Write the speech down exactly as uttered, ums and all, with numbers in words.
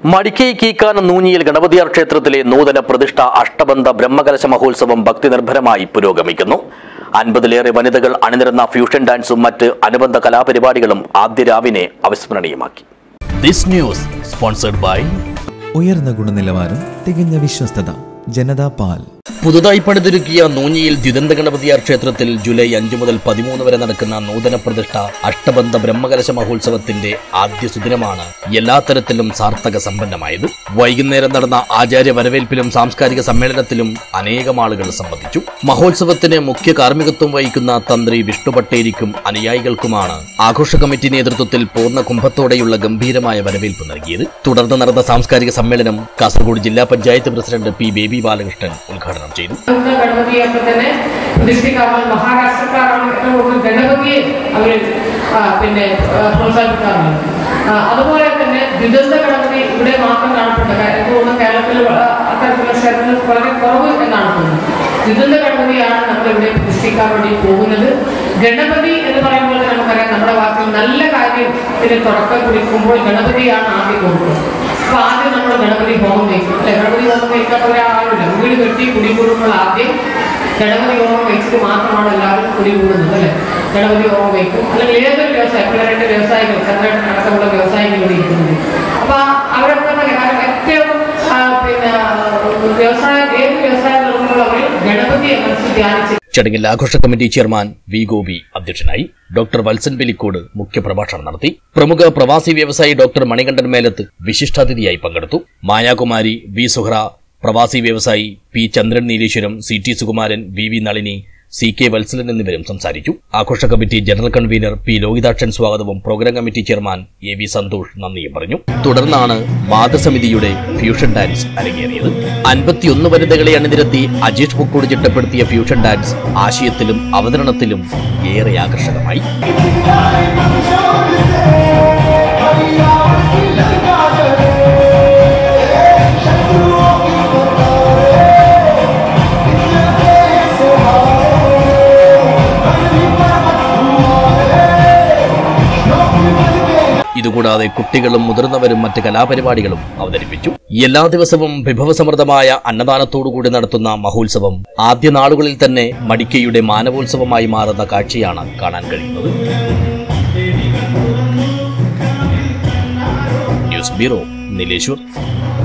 മടിക്കൈ കീക്കാനം നൂഞ്ഞിയിൽ ഗണപതിയാർ ക്ഷേത്രത്തിലെ നൂതന പ്രതിഷ്ഠ അഷ്ടബന്ധ ബ്രഹ്മകലശ മഹോത്സവം ഭക്തിനിർഭരമായി പുരോഗമിക്കുന്നു. അൻപതിലേറെ വനിതകൾ അണിനിരന്ന ഫ്യൂഷൻ ഡാൻസും മറ്റ് അനുബന്ധ കലാപരിപാടികളും ആദ്യ രാവിനെ അവിസ്മരണീയമാക്കി. ദിസ് ന്യൂസ് സ്പോൺസർഡ് ബൈ ഉയർന്ന ഗുണനിലവാരം, തികഞ്ഞ വിശ്വസ്തത, ജനതാ പാൽ. പുതുതായി പണിതൊരുക്കിയ നൂഞ്ഞിയിൽ ദ്വിദന്ത ഗണപതിയാർ ക്ഷേത്രത്തിൽ ജൂലൈ അഞ്ചു മുതൽ പതിമൂന്ന് വരെ നടക്കുന്ന നൂതന പ്രതിഷ്ഠ അഷ്ടബന്ധ ബ്രഹ്മകലശ മഹോത്സവത്തിന്റെ ആദ്യ സുദിനമാണ് എല്ലാ തരത്തിലും സാർത്ഥക സമ്പന്നമായത്. വൈകുന്നേരം നടന്ന ആചാര്യ വരവേൽപ്പിലും സാംസ്കാരിക സമ്മേളനത്തിലും അനേകം ആളുകൾ സംബന്ധിച്ചു. മഹോത്സവത്തിന് മുഖ്യ കാർമ്മികത്വം വഹിക്കുന്ന തന്ത്രി വിഷ്ണു പട്ടേരിക്കും അനുയായികൾക്കുമാണ് ആഘോഷ കമ്മിറ്റി നേതൃത്വത്തിൽ പൂർണ്ണ കുംഭത്തോടെയുള്ള ഗംഭീരമായ വരവേൽപ്പ് നൽകിയത്. തുടർന്ന് നടന്ന സാംസ്കാരിക സമ്മേളനം കാസർഗോഡ് ജില്ലാ പഞ്ചായത്ത് പ്രസിഡന്റ് പി ബേബി ബാലകൃഷ്ണൻ ഉദ്ഘാടനം ചെയ്തു. ഗണപതിയൊക്കെ തന്നെ പ്രതിഷ്ഠിക്കാറുള്ള മഹാരാഷ്ട്രക്കാരാണ് ഏറ്റവും കൂടുതൽ ഗണപതിയെ അവർ പിന്നെ പ്രോത്സാഹിപ്പിക്കാറുള്ളത്. അതുപോലെ തന്നെ ദ്വിദന്ത ഗണപതി ഇവിടെ മാത്രം കാണപ്പെടുന്നത്. എനിക്ക് തോന്നുന്നു കേരളത്തിൽ അത്തരത്തിലുള്ള ക്ഷേത്രങ്ങൾ വളരെ കുറവ് എന്നാണ് തോന്നുന്നത്. ദ്വിദന്ത ഗണപതിയാണ് നമ്മളിവിടെ പ്രതിഷ്ഠിക്കാൻ വേണ്ടി പോകുന്നത്. ഗണപതി എന്ന് പറയുമ്പോൾ നമുക്കറിയാം, നമ്മുടെ വാക്കിൽ നല്ല കാര്യത്തിന് തുടക്കം കുറിക്കുമ്പോൾ ഗണപതിയാണ് ആദ്യം കൊടുക്കുന്നത്. അപ്പൊ ആദ്യം നമ്മൾ ഗണപതി ഹോമം വയ്ക്കും അല്ലെ? ഗണപതി ഹോമം വയ്ക്കാത്ത ഒരാളില്ല. വീട് കെട്ടി കുടി കൂടുമ്പോൾ ആദ്യം ഗണപതി ഹോമം വെച്ചിട്ട് മാത്രമാണ് എല്ലാവരും കുടി കൂടുന്നത് അല്ലെ? ഗണപതി ഹോമം വയ്ക്കും. അല്ലെങ്കിൽ ഏതൊരു വ്യവസായം, പിള്ളേരുടെ വ്യവസായികൾ, ചന്ദ്രൻ അടക്കമുള്ള വ്യവസായികൾ ഇവിടെ ഇരിക്കുന്നത്. അപ്പൊ അവരൊക്കെ കാരണം ഏറ്റവും പിന്നെ വ്യവസായ ഏത് വ്യവസായം നടക്കുമ്പോൾ അവർ ഗണപതിയെ മനസ്സിൽ ധ്യാനിച്ച്. ചടങ്ങിൽ ആഘോഷ കമ്മിറ്റി ചെയർമാൻ വി ഗോപി അധ്യക്ഷനായി. ഡോക്ടർ വത്സൻ വെലിക്കോട് മുഖ്യപ്രഭാഷണം നടത്തി. പ്രമുഖ പ്രവാസി വ്യവസായി ഡോക്ടർ മണികണ്ഠൻ മേലത്ത് വിശിഷ്ടാതിഥിയായി പങ്കെടുത്തു. മായാകുമാരി, വി സുഹ്ര, പ്രവാസി വ്യവസായി P Chandran Nileshwaram, C T Sukumaran, V V Nalini, C K Vatsalan എന്നിവരും സംസാരിച്ചു. ആഘോഷ committee general convener P Lohithakshan സ്വാഗതവും programme committee chairman A V Santhosh നന്ദിയും പറഞ്ഞു. തുടർന്നാണ് മാതൃസമിതിയുടെ ഫ്യൂഷൻ ഡാൻസ് അരങ്ങേറിയത്. അൻപത്തിയൊന്ന് വനിതകളെ അണിനിരത്തി അജീഷ് പുക്കോട് ചിട്ടപ്പെടുത്തിയ ഫ്യൂഷൻ ഡാൻസ് ആശയത്തിലും അവതരണത്തിലും ഏറെ ആകർഷകമായി. ഇതുകൂടാതെ കുട്ടികളും മുതിർന്നവരും മറ്റ് കലാപരിപാടികളും അവതരിപ്പിച്ചു. എല്ലാ ദിവസവും വിഭവസമൃദ്ധമായ അന്നദാനത്തോടുകൂടി നടത്തുന്ന മഹോത്സവം ആദ്യ നാളുകളിൽ തന്നെ മടിക്കയുടെ മാനവോത്സവമായി മാറുന്ന കാഴ്ചയാണ് കാണാൻ കഴിയുന്നത്. News bureau, Nileshwar.